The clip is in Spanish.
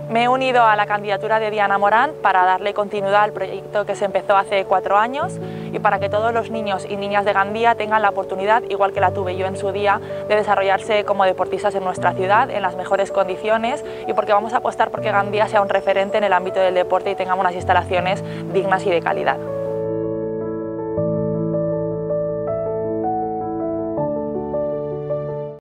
Me he unido a la candidatura de Diana Morán para darle continuidad al proyecto que se empezó hace 4 años y para que todos los niños y niñas de Gandía tengan la oportunidad, igual que la tuve yo en su día, de desarrollarse como deportistas en nuestra ciudad en las mejores condiciones, y porque vamos a apostar porque Gandía sea un referente en el ámbito del deporte y tengamos unas instalaciones dignas y de calidad.